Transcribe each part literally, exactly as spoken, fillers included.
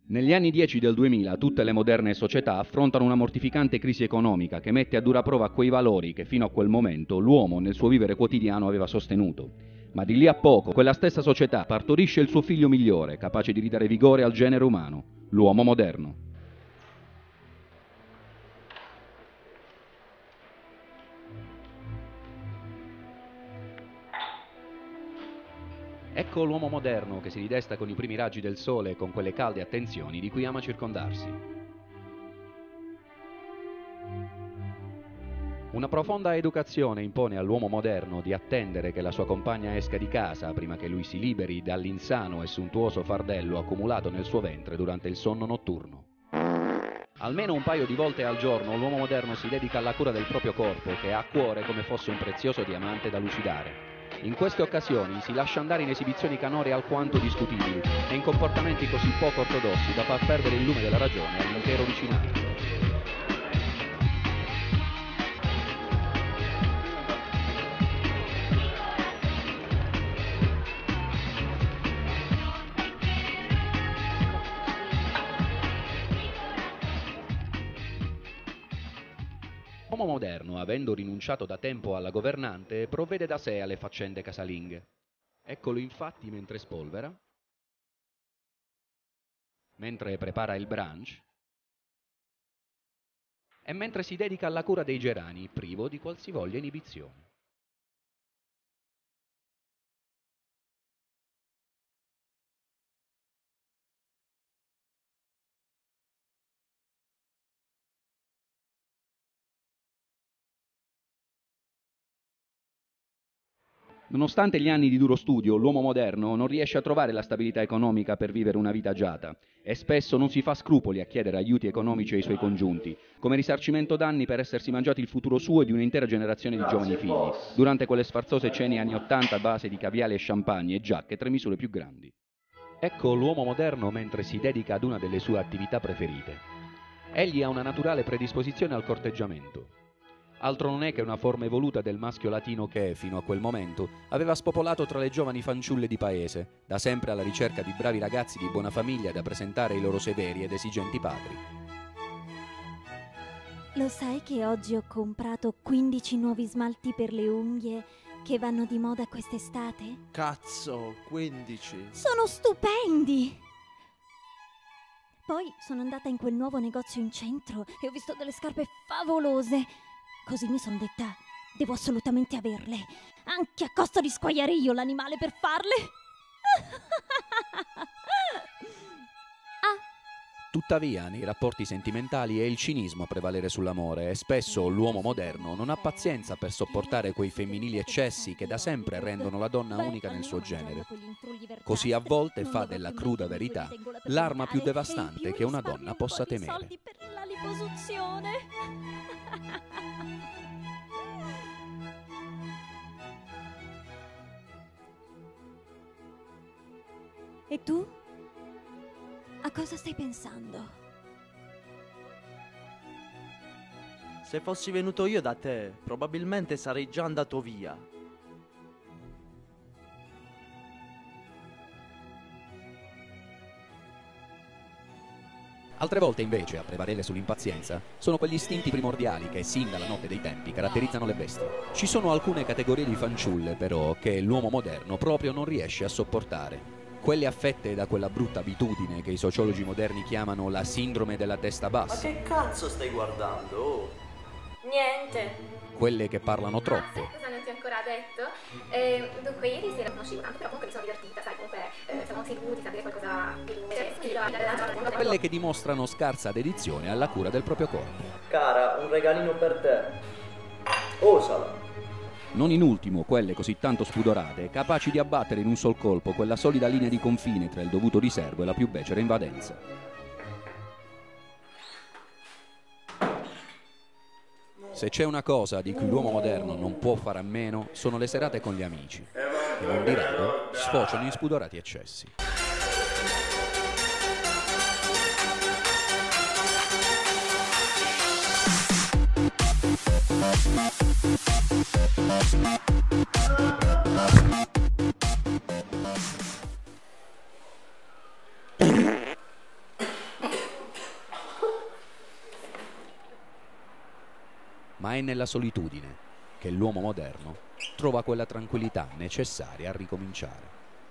Negli anni dieci del duemila tutte le moderne società affrontano una mortificante crisi economica che mette a dura prova quei valori che fino a quel momento l'uomo nel suo vivere quotidiano aveva sostenuto. Ma di lì a poco quella stessa società partorisce il suo figlio migliore, capace di ridare vigore al genere umano, l'uomo moderno. Ecco l'uomo moderno che si ridesta con i primi raggi del sole e con quelle calde attenzioni di cui ama circondarsi. Una profonda educazione impone all'uomo moderno di attendere che la sua compagna esca di casa prima che lui si liberi dall'insano e sontuoso fardello accumulato nel suo ventre durante il sonno notturno. Almeno un paio di volte al giorno l'uomo moderno si dedica alla cura del proprio corpo che ha a cuore come fosse un prezioso diamante da lucidare. In queste occasioni si lascia andare in esibizioni canore alquanto discutibili e in comportamenti così poco ortodossi da far perdere il lume della ragione all'intero vicinato. L'uomo moderno, avendo rinunciato da tempo alla governante, provvede da sé alle faccende casalinghe. Eccolo infatti mentre spolvera, mentre prepara il brunch e mentre si dedica alla cura dei gerani, privo di qualsivoglia inibizione. Nonostante gli anni di duro studio, l'uomo moderno non riesce a trovare la stabilità economica per vivere una vita agiata e spesso non si fa scrupoli a chiedere aiuti economici ai suoi congiunti, come risarcimento danni per essersi mangiati il futuro suo e di un'intera generazione di giovani figli, durante quelle sfarzose cene anni ottanta a base di caviale e champagne e giacche tre misure più grandi. Ecco l'uomo moderno mentre si dedica ad una delle sue attività preferite. Egli ha una naturale predisposizione al corteggiamento. Altro non è che una forma evoluta del maschio latino che, fino a quel momento, aveva spopolato tra le giovani fanciulle di paese, da sempre alla ricerca di bravi ragazzi di buona famiglia da presentare ai loro severi ed esigenti padri. Lo sai che oggi ho comprato quindici nuovi smalti per le unghie che vanno di moda quest'estate? Cazzo, quindici! Sono stupendi! Poi sono andata in quel nuovo negozio in centro e ho visto delle scarpe favolose. Così mi sono detta, devo assolutamente averle, anche a costo di squagliare io l'animale per farle. Ah. Tuttavia, nei rapporti sentimentali è il cinismo a prevalere sull'amore e spesso l'uomo moderno non ha pazienza per sopportare quei femminili eccessi che da sempre rendono la donna unica nel suo genere. Così a volte fa della cruda verità l'arma più devastante che una donna possa temere. Soldi per la liposuzione. E tu? A cosa stai pensando? Se fossi venuto io da te, probabilmente sarei già andato via. Altre volte invece, a prevalere sull'impazienza, sono quegli istinti primordiali che, sin dalla notte dei tempi, caratterizzano le bestie. Ci sono alcune categorie di fanciulle, però, che l'uomo moderno proprio non riesce a sopportare. Quelle affette da quella brutta abitudine che i sociologi moderni chiamano la sindrome della testa bassa. Ma che cazzo stai guardando? Oh. Niente. Quelle che parlano troppo. Ah, sai cosa non ti ho ancora detto? Eh, dunque, ieri sera conoscevo tanto, però comunque mi sono divertita, sai, comunque eh, siamo seduti, sapere qualcosa di luce. Quelle che dimostrano scarsa dedizione alla cura del proprio corpo. Cara, un regalino per te. Osala. Non in ultimo, quelle così tanto spudorate, capaci di abbattere in un sol colpo quella solida linea di confine tra il dovuto riservo e la più becera invadenza. Se c'è una cosa di cui l'uomo moderno non può fare a meno, sono le serate con gli amici, che non di rado sfociano in spudorati eccessi. Ma è nella solitudine che l'uomo moderno trova quella tranquillità necessaria a ricominciare.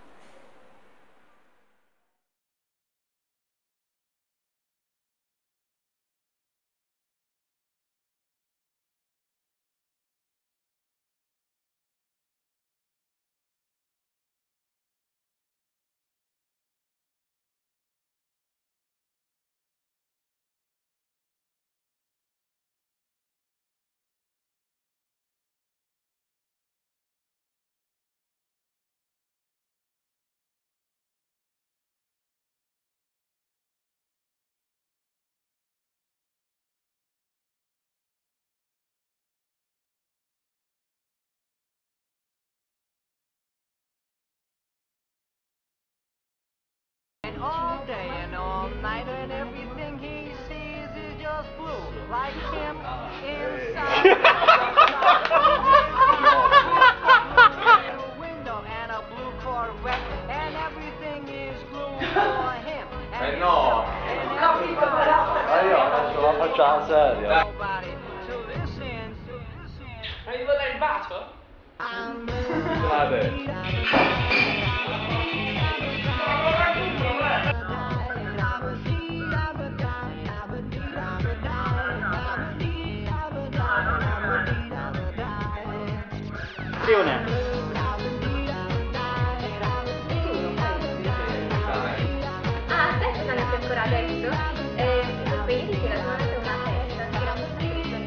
All day and all night, and everything he sees is just blue, like him inside a window and a blue Corvette, and everything is blue for him. Eh no! Ma io faccio la faccia la seria. Ma gli vuoi dare il bacio? Scusate. Ah, aspetta, non è ancora adesso. Eh, dunque, ieri sera sono andata a una festa, si era molto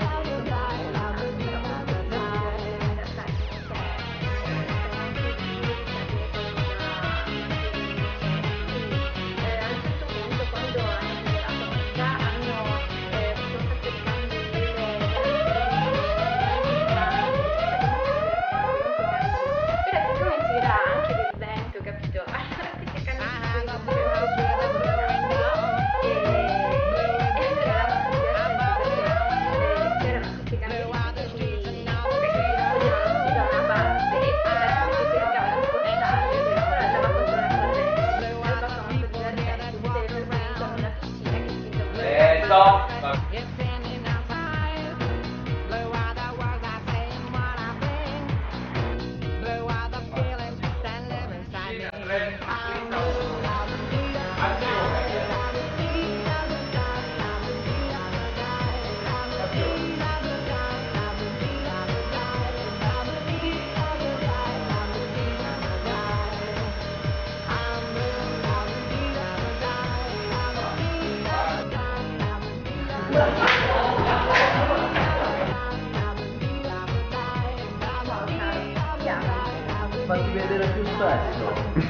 Fatti vedere più spesso.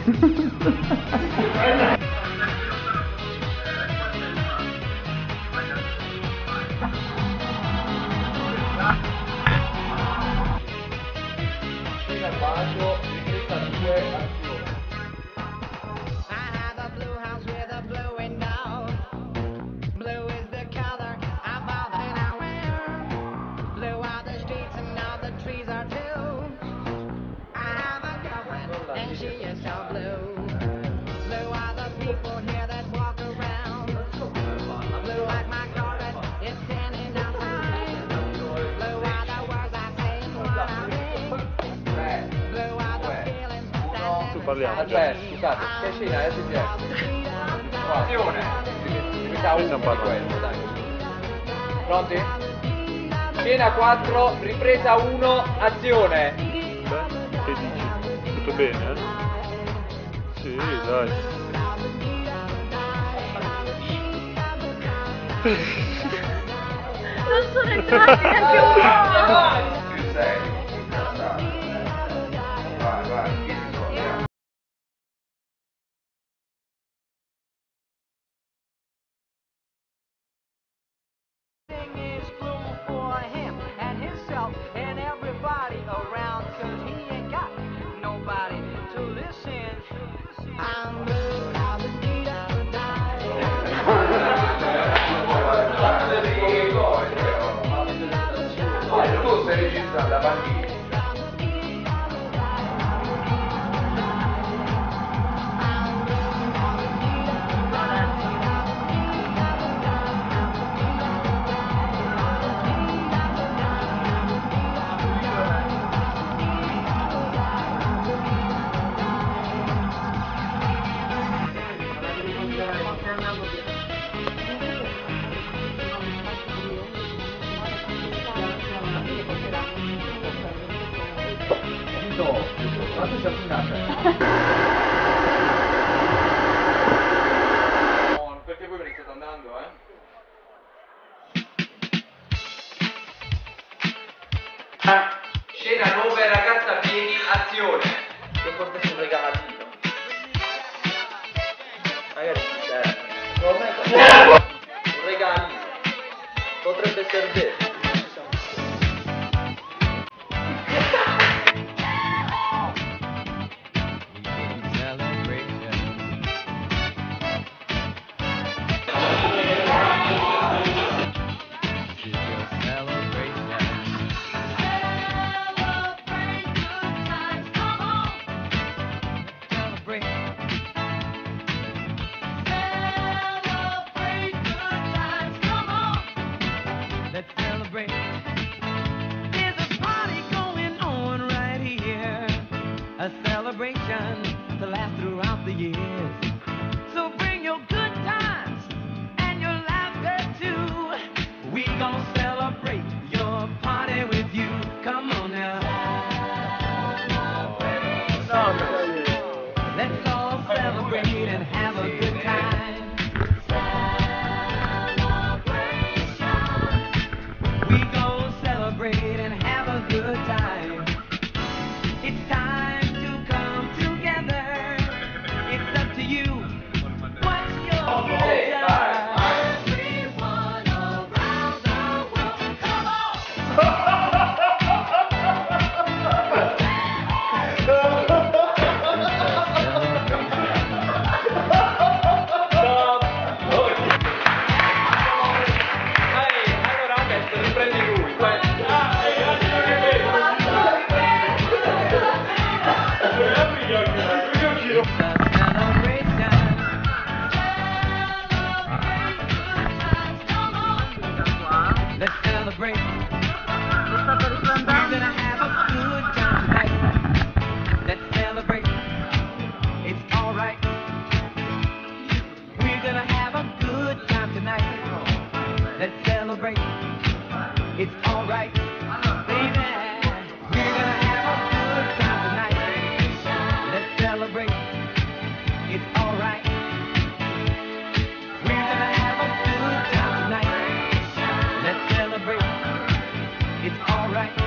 Scena bacio, richiesta due azioni. Parliamo. Aspetta, scusate, che scena è S G? Azione! Rimettiamo uno di quello, dai. Pronti? Scena quattro, ripresa uno, azione! Beh, che dici? Tutto bene, eh? Sì, dai. non sono entrati neanche un po'! Più serio. Vai, vai, chiedi soldi. Tu stai registrando la bambina. Perché voi ve ne state andando, eh? Scena nove, ragazza a piedi, azione. Che portate un regalatino. Ragazzi, serve. Un regalino. Potrebbe servire. Let's celebrate. There's a party going on right here, a celebration to last throughout the years. So bring your good times and your laughter too. We gon' celebrate your party with you. Come on now. Let's all celebrate and have a good time. We gon' celebrate and have a good time. It's time to come together. It's up to you. What's your pleasure? Everyone around the world, come on! Allora adesso riprendi lui. Let's celebrate. We're gonna have a good time tonight. Let's celebrate. It's alright. We're gonna have a good time tonight. Let's celebrate. It's alright. Baby, we're gonna have a good time tonight. Let's celebrate. It's alright. We're gonna have a good time tonight. Let's celebrate. It's alright.